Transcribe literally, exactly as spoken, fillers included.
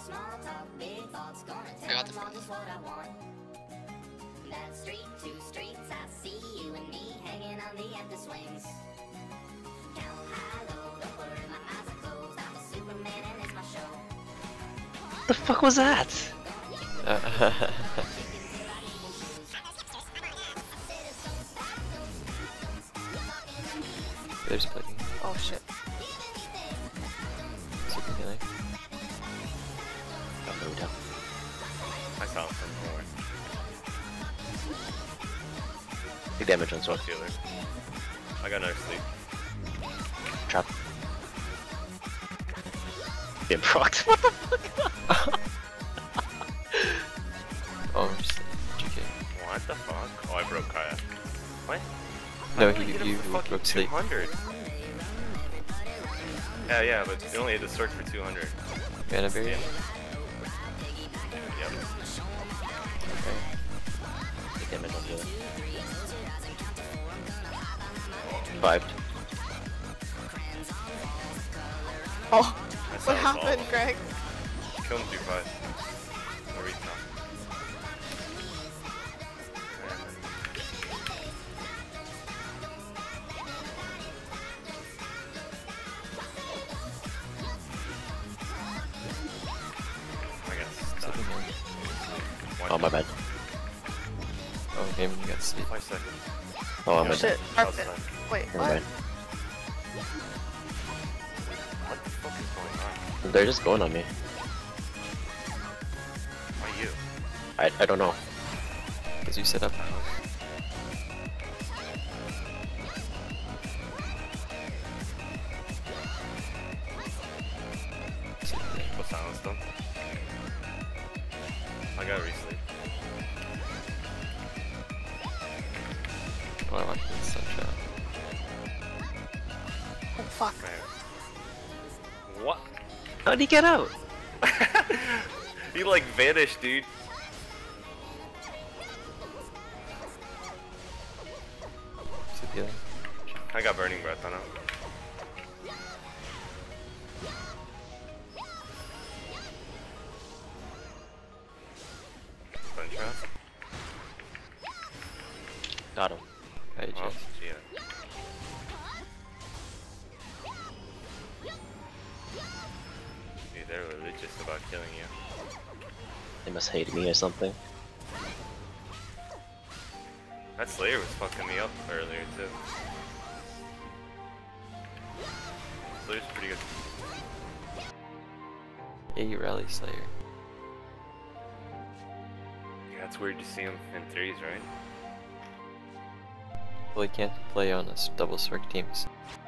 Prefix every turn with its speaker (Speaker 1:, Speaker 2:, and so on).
Speaker 1: I got the front.
Speaker 2: That street, two streets, I see you and me hanging on the empty swings. Count high, low, don't worry, my eyes are closed. I'm a Superman and it's my show.
Speaker 3: What the fuck was that?
Speaker 1: Uh, There's plugging.
Speaker 4: Oh shit.
Speaker 1: Super healing.
Speaker 3: Got moved up.
Speaker 5: I saw him from nowhere.
Speaker 3: Big damage on sword.
Speaker 5: Healer. I got another sleep.
Speaker 3: Trap. Get procced. What the fuck?
Speaker 1: Oh, I'm just G K.
Speaker 5: What the fuck? Oh, I broke Kaya. What?
Speaker 1: No,
Speaker 5: I
Speaker 1: he,
Speaker 5: hit him
Speaker 1: you
Speaker 5: for fucking
Speaker 1: broke
Speaker 5: two
Speaker 1: sleep.
Speaker 5: hundred. Yeah, yeah, but it only hit the sword for two hundred.
Speaker 1: Mana berry?
Speaker 5: Yep.
Speaker 1: Okay.
Speaker 3: Big damage on healer. Vibed.
Speaker 4: Oh,
Speaker 5: That
Speaker 4: what
Speaker 5: sounds
Speaker 4: happened,
Speaker 5: awful.
Speaker 4: Greg?
Speaker 5: Kill him through five. No reason not. I got stuck.
Speaker 1: Second one.
Speaker 5: One
Speaker 3: Oh, my bad.
Speaker 1: Oh, game, you got sleep.
Speaker 5: Five seconds.
Speaker 3: Oh, I'm
Speaker 5: Yeah.
Speaker 3: bad.
Speaker 4: Shit,
Speaker 5: Outside.
Speaker 4: carpet. Wait,
Speaker 3: Never
Speaker 4: what?
Speaker 3: mind.
Speaker 5: What the fuck is going on?
Speaker 3: They're just going on me.
Speaker 5: Why you?
Speaker 3: I, I don't know.
Speaker 1: Because you set up.
Speaker 5: We'll silence them. I gotta resleep.
Speaker 1: I want to watch this sunshine.
Speaker 4: Oh fuck.
Speaker 5: Man. What?
Speaker 3: How'd he get out?
Speaker 5: He like vanished, dude.
Speaker 1: Sleep healing.
Speaker 5: I got burning breath on him. Stun trap.
Speaker 3: Got him.
Speaker 1: Hi, Jay.
Speaker 5: Oh, yeah. Dude, they're religious about killing you.
Speaker 3: They must hate me or something.
Speaker 5: That Slayer was fucking me up earlier too. Slayer's pretty good.
Speaker 1: A rally slayer.
Speaker 5: Yeah, it's weird to see him in threes, right?
Speaker 1: Well, he can't play on us double sword teams.